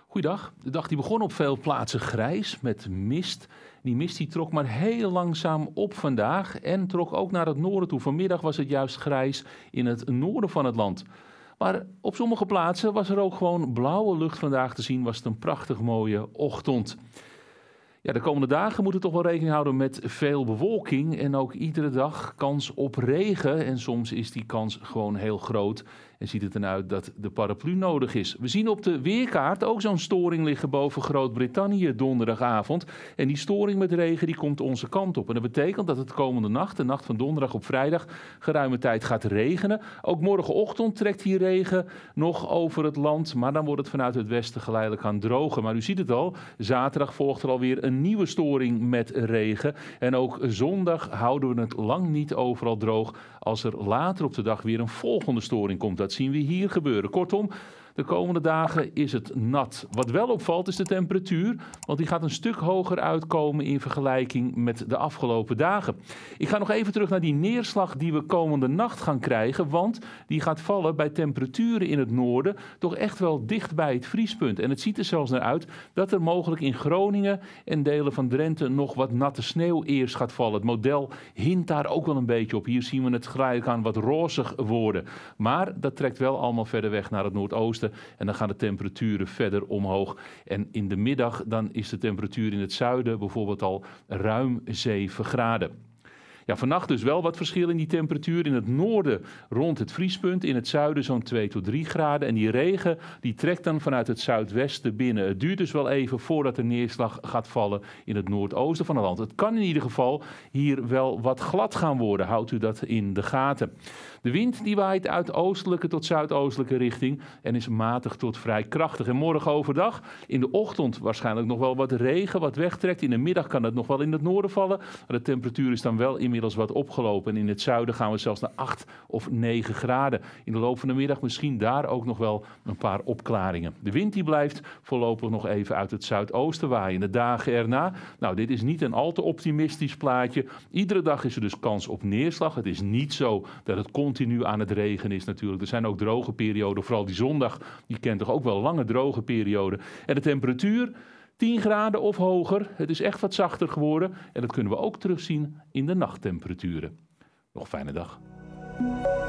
Goeiedag. De dag die begon op veel plaatsen grijs met mist. Die mist die trok maar heel langzaam op vandaag en trok ook naar het noorden toe. Vanmiddag was het juist grijs in het noorden van het land. Maar op sommige plaatsen was er ook gewoon blauwe lucht vandaag te zien. Was het een prachtig mooie ochtend. Ja, de komende dagen moeten we toch wel rekening houden met veel bewolking en ook iedere dag kans op regen. En soms is die kans gewoon heel groot en ziet het eruit dat de paraplu nodig is. We zien op de weerkaart ook zo'n storing liggen boven Groot-Brittannië donderdagavond. En die storing met regen die komt onze kant op. En dat betekent dat het komende nacht, de nacht van donderdag op vrijdag, geruime tijd gaat regenen. Ook morgenochtend trekt hier regen nog over het land, maar dan wordt het vanuit het westen geleidelijk aan drogen. Maar u ziet het al, zaterdag volgt er alweer een nieuwe storing met regen. En ook zondag houden we het lang niet overal droog als er later op de dag weer een volgende storing komt. Dat zien we hier gebeuren. Kortom, de komende dagen is het nat. Wat wel opvalt is de temperatuur, want die gaat een stuk hoger uitkomen in vergelijking met de afgelopen dagen. Ik ga nog even terug naar die neerslag die we komende nacht gaan krijgen, want die gaat vallen bij temperaturen in het noorden toch echt wel dicht bij het vriespunt. En het ziet er zelfs naar uit dat er mogelijk in Groningen en delen van Drenthe nog wat natte sneeuw eerst gaat vallen. Het model hint daar ook wel een beetje op. Hier zien we het gelijk aan wat rozig worden. Maar dat trekt wel allemaal verder weg naar het noordoosten. En dan gaan de temperaturen verder omhoog. En in de middag dan is de temperatuur in het zuiden bijvoorbeeld al ruim 7 graden. Ja, vannacht dus wel wat verschil in die temperatuur. In het noorden rond het vriespunt, in het zuiden zo'n 2 tot 3 graden. En die regen die trekt dan vanuit het zuidwesten binnen. Het duurt dus wel even voordat er neerslag gaat vallen in het noordoosten van het land. Het kan in ieder geval hier wel wat glad gaan worden. Houdt u dat in de gaten. De wind die waait uit oostelijke tot zuidoostelijke richting en is matig tot vrij krachtig. En morgen overdag, in de ochtend waarschijnlijk nog wel wat regen, wat wegtrekt. In de middag kan het nog wel in het noorden vallen. Maar de temperatuur is dan wel inmiddels wat opgelopen. En in het zuiden gaan we zelfs naar 8 of 9 graden. In de loop van de middag misschien daar ook nog wel een paar opklaringen. De wind die blijft voorlopig nog even uit het zuidoosten waaien. De dagen erna, nou dit is niet een al te optimistisch plaatje. Iedere dag is er dus kans op neerslag. Het is niet zo dat het continu aan het regen is natuurlijk. Er zijn ook droge perioden, vooral die zondag. Die kent toch ook wel lange droge perioden. En de temperatuur 10 graden of hoger. Het is echt wat zachter geworden. En dat kunnen we ook terugzien in de nachttemperaturen. Nog een fijne dag.